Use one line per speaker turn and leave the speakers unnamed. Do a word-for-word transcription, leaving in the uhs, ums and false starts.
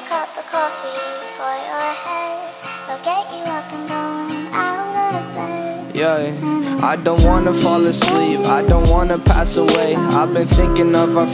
cup of coffee for your head. They'll get you up and going out of bed.
Yeah, I don't wanna fall asleep, I don't wanna pass away. I've been thinking of our